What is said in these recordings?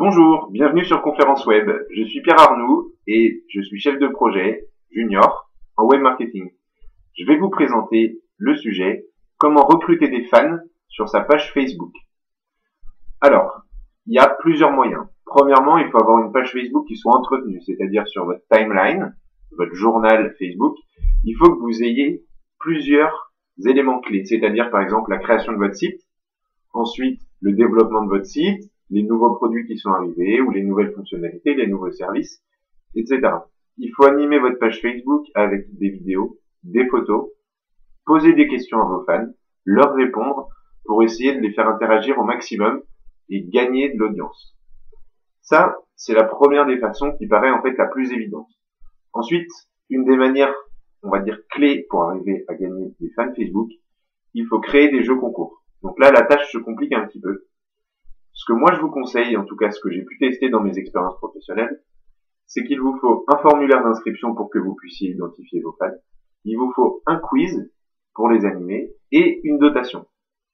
Bonjour, bienvenue sur Conférence Web. Je suis Pierre Arnoux et je suis chef de projet junior en web marketing. Je vais vous présenter le sujet comment recruter des fans sur sa page Facebook. Alors, il y a plusieurs moyens. Premièrement, il faut avoir une page Facebook qui soit entretenue, c'est-à-dire sur votre timeline, votre journal Facebook. Il faut que vous ayez plusieurs éléments clés, c'est-à-dire par exemple la création de votre site, ensuite le développement de votre site, les nouveaux produits qui sont arrivés ou les nouvelles fonctionnalités, les nouveaux services, etc. Il faut animer votre page Facebook avec des vidéos, des photos, poser des questions à vos fans, leur répondre pour essayer de les faire interagir au maximum et gagner de l'audience. Ça, c'est la première des façons qui paraît en fait la plus évidente. Ensuite, une des manières, on va dire, clés pour arriver à gagner des fans Facebook, il faut créer des jeux concours. Donc là, la tâche se complique un petit peu. Ce que moi je vous conseille, en tout cas ce que j'ai pu tester dans mes expériences professionnelles, c'est qu'il vous faut un formulaire d'inscription pour que vous puissiez identifier vos fans. Il vous faut un quiz pour les animer et une dotation.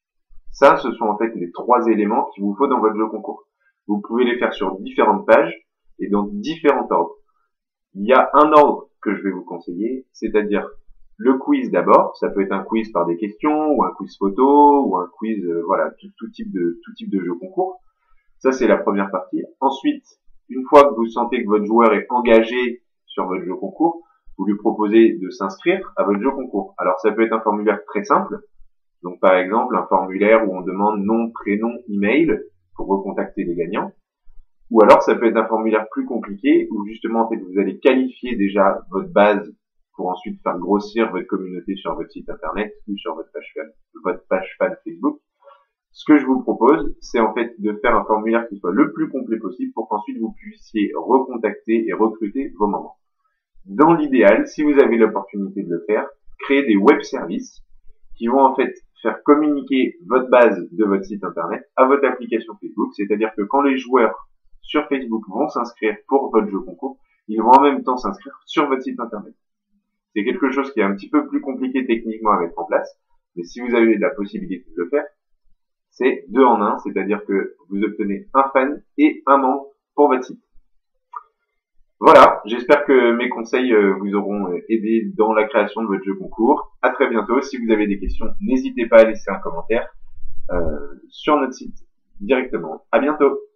Ça, ce sont en fait les trois éléments qu'il vous faut dans votre jeu concours. Vous pouvez les faire sur différentes pages et dans différents ordres. Il y a un ordre que je vais vous conseiller, c'est-à-dire le quiz d'abord. Ça peut être un quiz par des questions ou un quiz photo ou un quiz, voilà, tout type de jeu concours. Ça, c'est la première partie. Ensuite, une fois que vous sentez que votre joueur est engagé sur votre jeu concours, vous lui proposez de s'inscrire à votre jeu concours. Alors, ça peut être un formulaire très simple. Donc, par exemple, un formulaire où on demande nom, prénom, email pour recontacter les gagnants. Ou alors, ça peut être un formulaire plus compliqué où justement, en fait, vous allez qualifier déjà votre base pour ensuite faire grossir votre communauté sur votre site internet ou sur votre page fan Facebook. Ce que je vous propose, c'est en fait de faire un formulaire qui soit le plus complet possible pour qu'ensuite vous puissiez recontacter et recruter vos membres. Dans l'idéal, si vous avez l'opportunité de le faire, créer des web services qui vont en fait faire communiquer votre base de votre site internet à votre application Facebook, c'est-à-dire que quand les joueurs sur Facebook vont s'inscrire pour votre jeu concours, ils vont en même temps s'inscrire sur votre site internet. C'est quelque chose qui est un petit peu plus compliqué techniquement à mettre en place, mais si vous avez la possibilité de le faire, c'est 2 en 1, c'est-à-dire que vous obtenez un fan et un membre pour votre site. Voilà, j'espère que mes conseils vous auront aidé dans la création de votre jeu concours. À très bientôt. Si vous avez des questions, n'hésitez pas à laisser un commentaire sur notre site directement. À bientôt.